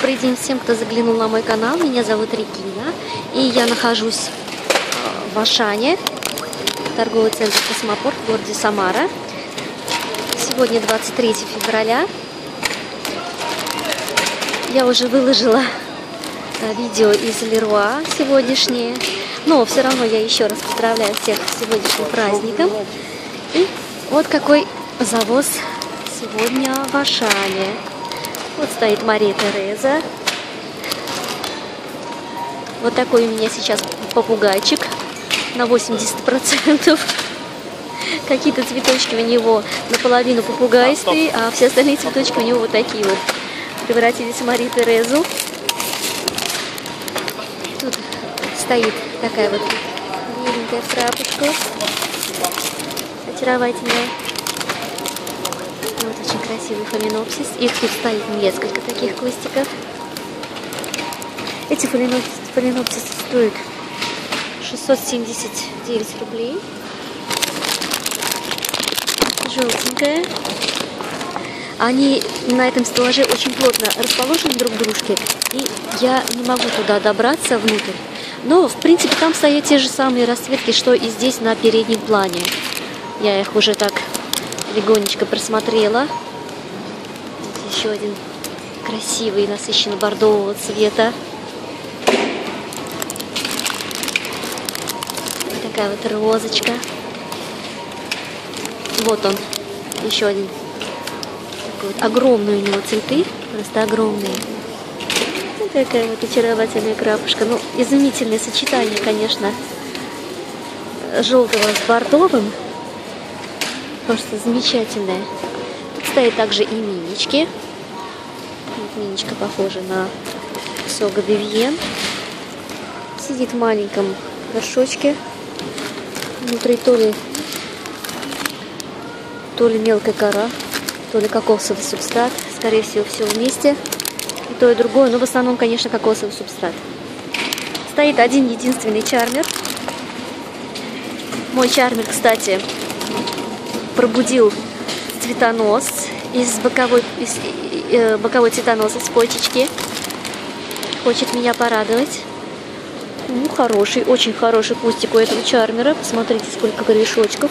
Добрый день всем, кто заглянул на мой канал. Меня зовут Регина, и я нахожусь в Ашане, торговый центр Космопорт в городе Самара. Сегодня 23 февраля. Я уже выложила видео из Леруа сегодняшнее, но все равно я еще раз поздравляю всех с сегодняшним праздником. И вот какой завоз сегодня в Ашане. Вот стоит Мария Тереза. Вот такой у меня сейчас попугайчик на 80%. Какие-то цветочки у него наполовину попугайстые, а все остальные цветочки у него вот такие вот. Превратились в Марию Терезу. Тут стоит такая вот миленькая фрапочка. Очаровательная. Вот очень красивый фаленопсис. Их тут стоит несколько таких кустиков. Эти фаленопсисы стоят 679 рублей. Желтенькая. Они на этом стеллаже очень плотно расположены друг к дружке, и я не могу туда добраться внутрь. Но, в принципе, там стоят те же самые расцветки, что и здесь на переднем плане. Я их уже так легонечко просмотрела. Вот еще один красивый, насыщенно бордового цвета. Такая вот розочка. Вот он, еще один. Такой вот огромные у него цветы, просто огромные. Вот такая вот очаровательная крапушка. Ну, изумительное сочетание, конечно, желтого с бордовым. Просто замечательная. Тут стоит также и минички. Вот миничка похожа на Сога Вивьен. Сидит в маленьком горшочке. Внутри то ли мелкая кора, то ли кокосовый субстрат. Скорее всего, все вместе. И то, и другое. Но в основном, конечно, кокосовый субстрат. Стоит один единственный чармер. Мой чармер, кстати, пробудил цветонос из боковой цветонос из почечки. Хочет меня порадовать. Ну, хороший, очень хороший кустик у этого чармера. Посмотрите, сколько корешочков.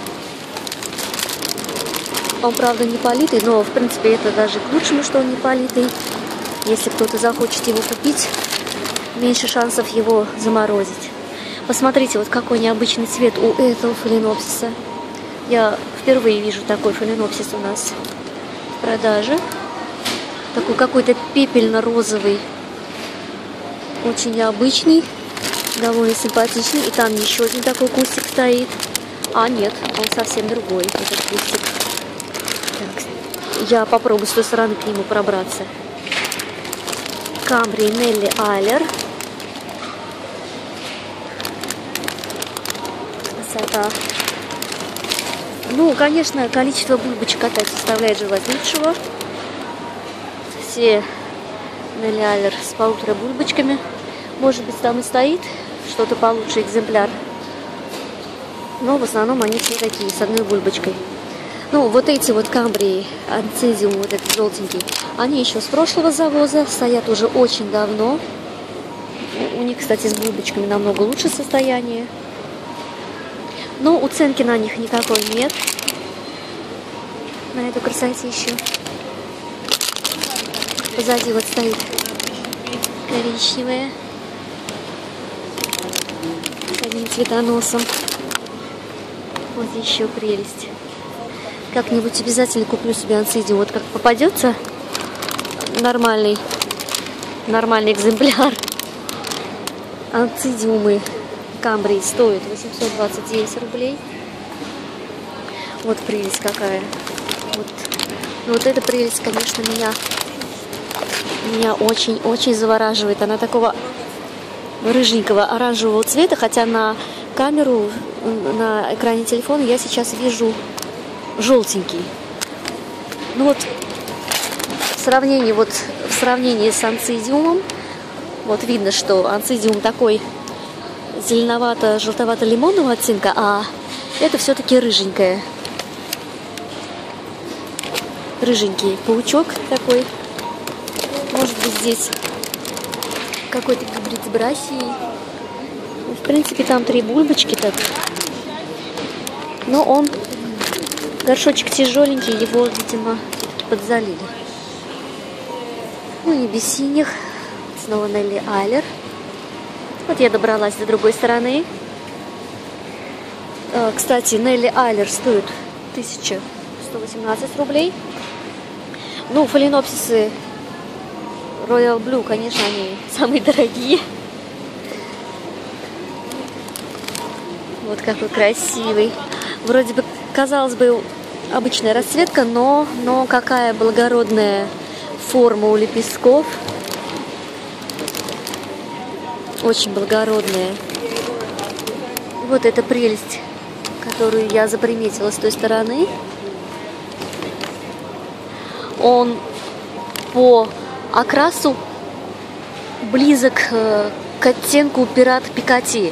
Он, правда, не политый, но, в принципе, это даже к лучшему, что он не политый. Если кто-то захочет его купить, меньше шансов его заморозить. Посмотрите, вот какой необычный цвет у этого фаленопсиса. Я впервые вижу такой фаленопсис у нас в продаже. Такой какой-то пепельно-розовый. Очень необычный, довольно симпатичный. И там еще один такой кустик стоит. А нет, он совсем другой, этот кустик. Так, я попробую с той стороны к нему пробраться. Камбрий Нелли Айлер. Красота. Ну, конечно, количество бульбочек опять составляет желать лучшего. Все Нелли Айлер с 1,5 бульбочками. Может быть, там и стоит что-то получше экземпляр. Но в основном они все такие, с одной бульбочкой. Ну, вот эти вот камбрии, анцизиум, вот этот желтенький, они еще с прошлого завоза, стоят уже очень давно. У них, кстати, с бульбочками намного лучше состояние. Но уценки на них никакой нет. На эту красотищу. Позади вот стоит коричневая. С одним цветоносом. Вот еще прелесть. Как-нибудь обязательно куплю себе анцидиум. Вот как попадется нормальный экземпляр. Анцидиумы камбрии стоят 829 рублей. Вот прелесть какая. Вот эта прелесть, конечно, меня очень-очень завораживает. Она такого рыженького оранжевого цвета, хотя на камеру, на экране телефона я сейчас вижу желтенький. Ну вот в сравнении с анцидиумом, вот видно, что анцидиум такой зеленовато-желтовато-лимонного оттенка, а это все-таки рыженькое. Рыженький паучок такой. Может быть, здесь какой-то гибрид с брассией. В принципе, там 3 бульбочки так. Но он, горшочек тяжеленький, его, видимо, подзалили. Ну, не без синих. Снова Нелли Айлер. Вот я добралась до другой стороны. Кстати, Нелли Айлер стоит 1118 рублей. Ну, фаленопсисы Royal Blue, конечно, они самые дорогие. Вот какой красивый. Вроде бы, казалось бы, обычная расцветка, но какая благородная форма у лепестков. Очень благородная. Вот эта прелесть, которую я заприметила с той стороны. Он по окрасу близок к оттенку пират Пикати.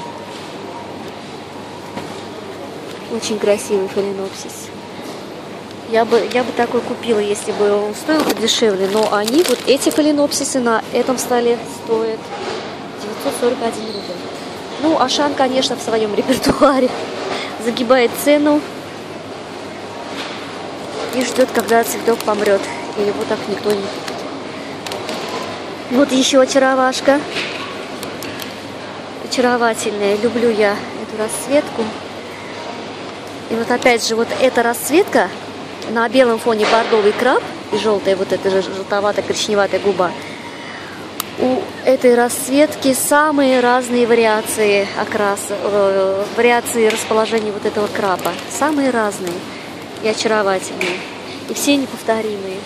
Очень красивый фаленопсис. Я бы такой купила, если бы он стоил подешевле. Но они, вот эти фаленопсисы на этом столе стоят 941 рубль. Ну, Ашан, конечно, в своем репертуаре загибает цену и ждет, когда цветок помрет. И его так никто не купит. Вот еще очаровашка. Очаровательная. Люблю я эту расцветку. И вот опять же, вот эта расцветка на белом фоне бордовый краб и желтая вот эта же желтовато-коричневатая губа. У этой расцветки самые разные вариации окраса, вариации расположения вот этого краба. Самые разные и очаровательные. И все неповторимые.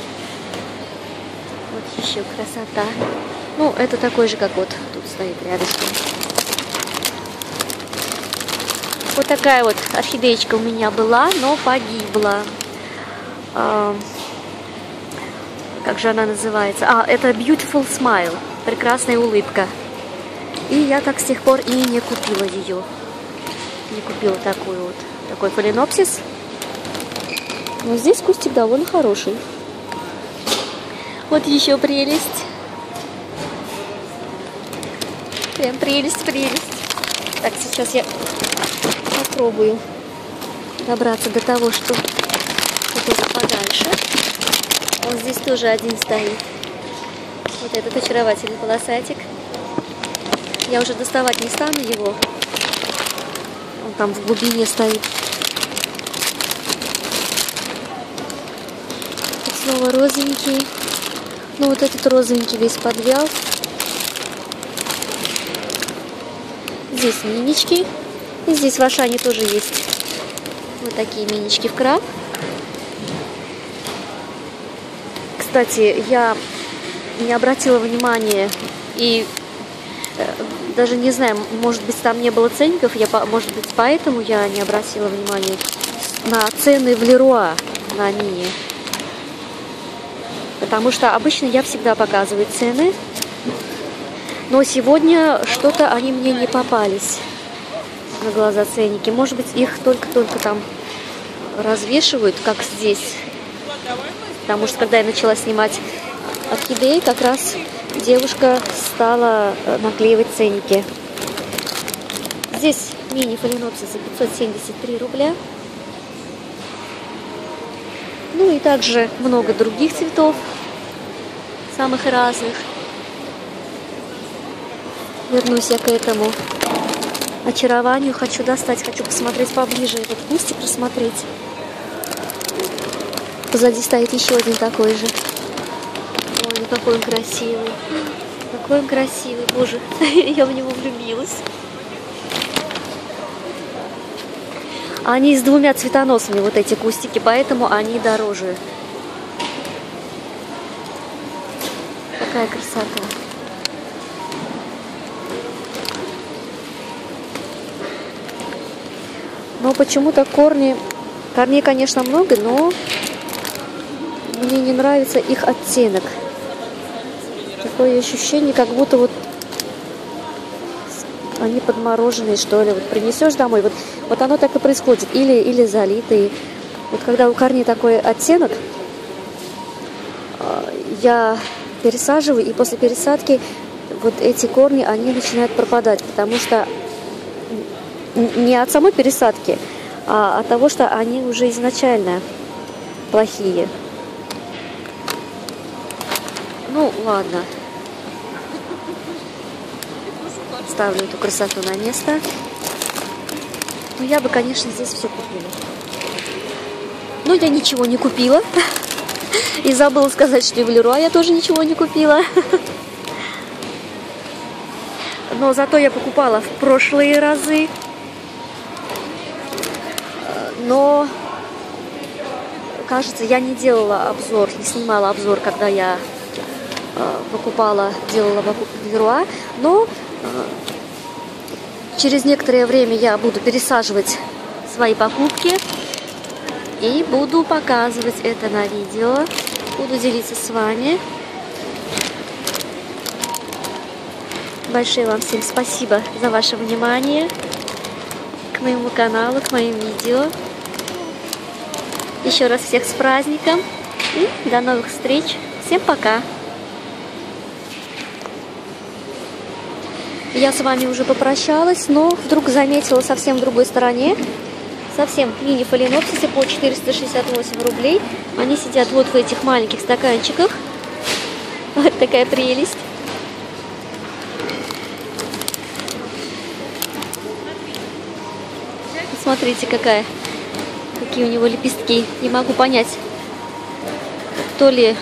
Вот еще красота. Ну, это такой же, как вот тут стоит рядышком. Вот такая вот орхидеечка у меня была, но погибла. Как же она называется? Это Beautiful Smile. Прекрасная улыбка. И я так с тех пор и не купила ее. Не купила такой фаленопсис. Но здесь кустик довольно хороший. Вот еще прелесть. Прям прелесть. Так, сейчас я попробую добраться до того, что это подальше. Он здесь тоже один стоит. Вот этот очаровательный полосатик. Я уже доставать не стану его. Он там в глубине стоит. Тут снова розовенький. Ну вот этот розовенький весь подвял. Здесь минички. И здесь в Ашане тоже есть вот такие минички в краб. Кстати, я не обратила внимания и даже не знаю, может быть, там не было ценников, может быть, поэтому я не обратила внимания на цены в Леруа на мини. Потому что обычно я всегда показываю цены, но сегодня что-то они мне не попались на глаза ценники. Может быть, их только-только там развешивают, как здесь. Потому что, когда я начала снимать орхидеи, как раз девушка стала наклеивать ценники. Здесь мини-фаленопсисы 573 рубля. Ну и также много других цветов, самых разных. Вернусь я к этому очарованию. Хочу достать, хочу посмотреть поближе этот кустик, рассмотреть. Позади стоит еще один такой же. Ой, ну какой он красивый. Какой он красивый, боже, я в него влюбилась. Они с двумя цветоносами, вот эти кустики, поэтому они дороже. Какая красота. Но почему-то корней, конечно, много, но мне не нравится их оттенок. Такое ощущение, как будто вот они подмороженные, что ли. Вот принесешь домой, вот оно так и происходит. Или залитые. Вот когда у корней такой оттенок, я пересаживаю, и после пересадки вот эти корни, они начинают пропадать, потому что не от самой пересадки, а от того, что они уже изначально плохие. Ну, ладно. Ставлю эту красоту на место. Ну, я бы, конечно, здесь все купила. Но я ничего не купила. И забыла сказать, что и в Леруа я тоже ничего не купила. Но зато я покупала в прошлые разы. Но, кажется, я не делала обзор, не снимала обзор, когда я делала покупки в Леруа. Но через некоторое время я буду пересаживать свои покупки и буду показывать это на видео. Буду делиться с вами. Большое вам всем спасибо за ваше внимание к моему каналу, к моим видео. Еще раз всех с праздником и до новых встреч. Всем пока! Я с вами уже попрощалась, но вдруг заметила совсем в другой стороне, совсем мини-фаленопсисы по 468 рублей. Они сидят вот в этих маленьких стаканчиках. Вот такая прелесть. Смотрите, какие у него лепестки. Не могу понять, то ли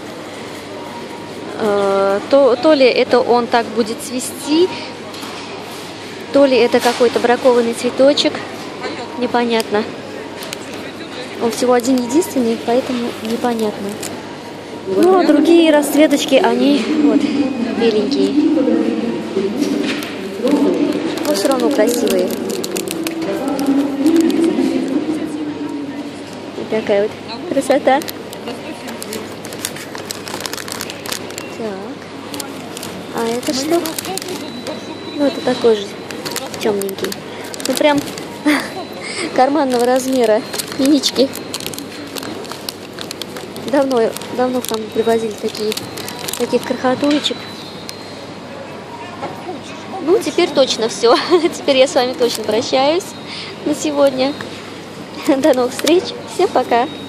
это он так будет цвести, то ли это какой-то бракованный цветочек. Непонятно. Он всего один единственный, поэтому непонятно. Ну, а другие расцветочки, они вот беленькие. Но все равно красивые. Вот такая вот красота. А это что? Ну, это такой же темненький. Ну, прям карманного размера. Яички. Давно к нам привозили таких крохотулечек. Ну, теперь точно все. Теперь я с вами точно прощаюсь на сегодня. До новых встреч. Всем пока.